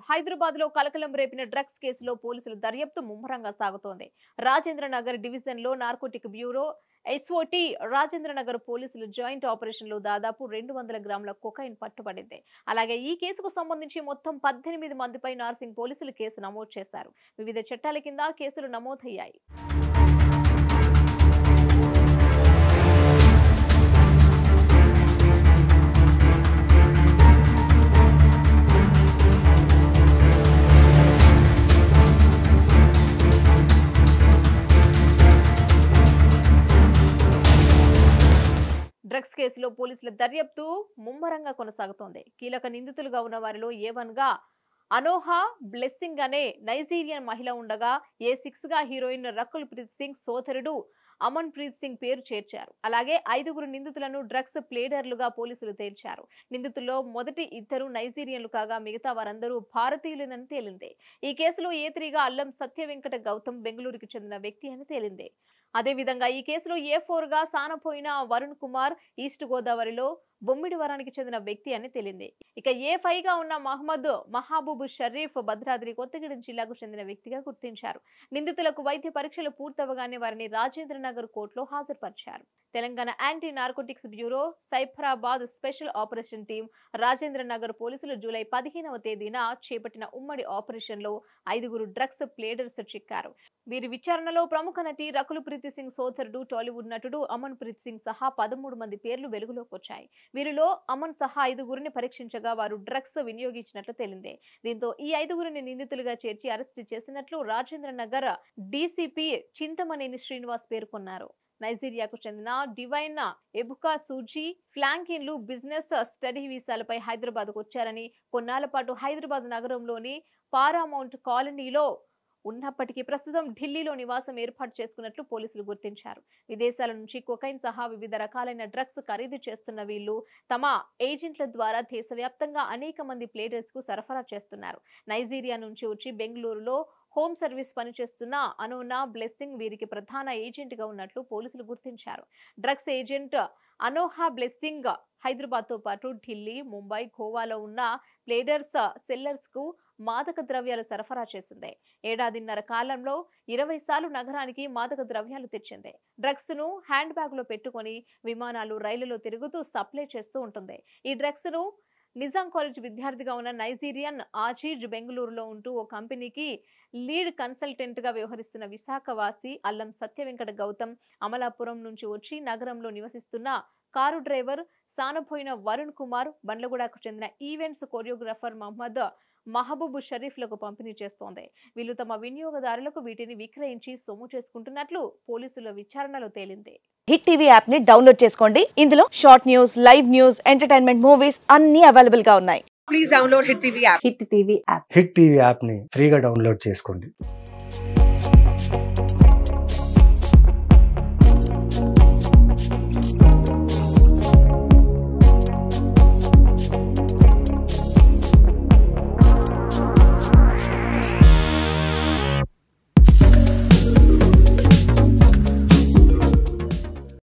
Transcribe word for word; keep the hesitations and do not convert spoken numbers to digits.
హైదరాబాద్ లో కలకలం రేపిన డ్రగ్స్ కేసులో పోలీసుల దర్యాప్తు ముమ్మరంగా సాగుతోంది. రాజేంద్ర నగర్ డివిజన్ లో narcotic bureau SOT Rajendra Nagar పోలీసులు జాయింట్ ఆపరేషన్ లో దాదాపు రెండు వందల గ్రాముల కొకైన్ పట్టుబడింది. అలాగే ఈ కేసుకు సంబంధించి మొత్తం పద్దెనిమిది మందిపై నార్సింగ్ పోలీసులు కేసు నమోదు చేశారు. వివిధ చట్టాల కింద కేసులు నమోదయ్యాయి. డ్రగ్స్ కేసులో పోలీసుల దర్యాప్తు ముమ్మరంగా కొనసాగుతోంది. కీలక నిందితులుగా ఉన్న వారిలో ఏ వన్ గా అనోహా బ్లెస్సింగ్ అనే నైజీరియన్ మహిళ ఉండగా, ఏ సిక్స్ గా హీరోయిన్ రకుల్ ప్రీత్ సింగ్ సోదరుడు అమన్ ప్రీత్ సింగ్ పేరు చేర్చారు. అలాగే ఐదుగురు నిందితులను డ్రగ్స్ ప్లేడర్లుగా పోలీసులు తేల్చారు. నిందితుల్లో మొదటి ఇద్దరు నైజీరియన్లు కాగా మిగతా వారందరూ భారతీయులేనని తేలింది. ఈ కేసులో ఏ త్రీగా అల్లం సత్య వెంకట గౌతమ్ బెంగళూరుకి చెందిన వ్యక్తి అని తేలింది. అదేవిధంగా ఈ కేసులో ఏ ఫోర్ గా సానపోయిన వరుణ్ కుమార్ ఈస్ట్ గోదావరిలో బొమ్మిడివరానికి చెందిన వ్యక్తి అని తేలింది. ఇక ఏ ఫైవ్ గా ఉన్న మహమ్మద్ మహబూబ్ షరీఫ్ భద్రాద్రి కొత్తగూడెం జిల్లాకు చెందిన వ్యక్తిగా గుర్తించారు. నిందితులకు వైద్య పరీక్షలు పూర్తవగానే వారిని రాజేంద్ర నగర్ కోర్టులో హాజరుపరిచారు. Telangana anti narcotics bureau Cyberabad special operation team Rajendra Nagar పోలీసులు జూలై పదిహేనవ తేదీన చేపట్టిన ఉమ్మడి ఆపరేషన్ లో ఐదుగురు డ్రగ్స్ ప్లేడర్స్ చిక్కారు. వీరి విచారణలో ప్రముఖ నటి రకుల్ ప్రీత్ సింగ్ సోదరుడు టాలీవుడ్ నటుడు అమన్ ప్రీత్ సింగ్ సహా పదమూడు మంది పేర్లు వెలుగులోకి వచ్చాయి. వీరిలో అమన్ సహా ఐదుగురిని పరీక్షించగా వారు డ్రగ్స్ వినియోగించినట్లు తేలింది. దీంతో ఈ ఐదుగురిని నిందితులుగా చేర్చి అరెస్టు చేసినట్లు రాజేంద్ర నగర్ డీసీపీ చింతమనేని శ్రీనివాస్ పేర్కొన్నారు. నైజీరియాకు చెందిన డివైన్ ఎబుకా సూజీ ఫ్లాంకిన్లు బిజినెస్ స్టడీ వీసాలపై హైదరాబాద్కు వచ్చారని, కొన్నాళ్ల పాటు హైదరాబాద్ నగరంలోని పారామౌంట్ కాలనీలో ఉన్నప్పటికీ ప్రస్తుతం ఢిల్లీలో నివాసం ఏర్పాటు చేసుకున్నట్లు పోలీసులు గుర్తించారు. విదేశాల నుంచి కొకైన్ సహా వివిధ రకాలైన డ్రగ్స్ ఖరీదు చేస్తున్న వీళ్లు తమ ఏజెంట్ల ద్వారా దేశవ్యాప్తంగా అనేక మంది ప్లేడర్స్ కు సరఫరా చేస్తున్నారు. నైజీరియా నుంచి వచ్చి బెంగళూరులో హోమ్ సర్వీస్ పనిచేస్తున్న అనోనా బ్లెస్సింగ్ వీరికి ప్రధాన ఏజెంట్ గా ఉన్నట్లు పోలీసులు గుర్తించారు. Drugs agent Anoha Blessing Hyderabad తో పాటు ఢిల్లీ, ముంబై, గోవాలో ఉన్న ప్లేడర్స్ సెల్లర్స్ కు మాదక ద్రవ్యాలు సరఫరా చేసింది. ఏడాదిన్నర కాలంలో ఇరవై సార్లు నగరానికి మాదక ద్రవ్యాలు తెచ్చింది. డ్రగ్స్ ను హ్యాండ్ బ్యాగ్ లో పెట్టుకుని విమానాలు, రైళ్లలో తిరుగుతూ సప్లై చేస్తూ ఉంటుంది. ఈ డ్రగ్స్ ను నిజాం కాలేజ్ విద్యార్థిగా ఉన్న నైజీరియన్ ఆజీజ్ బెంగళూరులో ఉంటూ ఓ కంపెనీకి లీడ్ కన్సల్టెంట్ గా వ్యవహరిస్తున్న విశాఖవాసి అల్లం సత్య వెంకట గౌతమ్ అమలాపురం నుంచి వచ్చి నగరంలో నివసిస్తున్న కారు డ్రైవర్ సానపోయిన వరుణ్ కుమార్ బండ్లగూడకు చెందిన ఈవెంట్స్ కొరియోగ్రాఫర్ మహమ్మద్ మహబూబ్ షరీఫ్లకు పంపిణీ చేస్తోంది. వీళ్ళు తమ వినియోగదారులకు వీటిని విక్రయించి సొమ్ము చేసుకుంటున్నట్లు పోలీసుల విచారణలో తేలింది. హిట్ టీవీ యాప్ ని డౌన్లోడ్ చేసుకోండి. ఇందులో short news, live news, entertainment movies అన్ని అవైలబుల్ గా ఉన్నాయి. Please download Hit TV app. Hit TV app Hit TV app ని ఫ్రీగా డౌన్లోడ్ చేసుకోండి.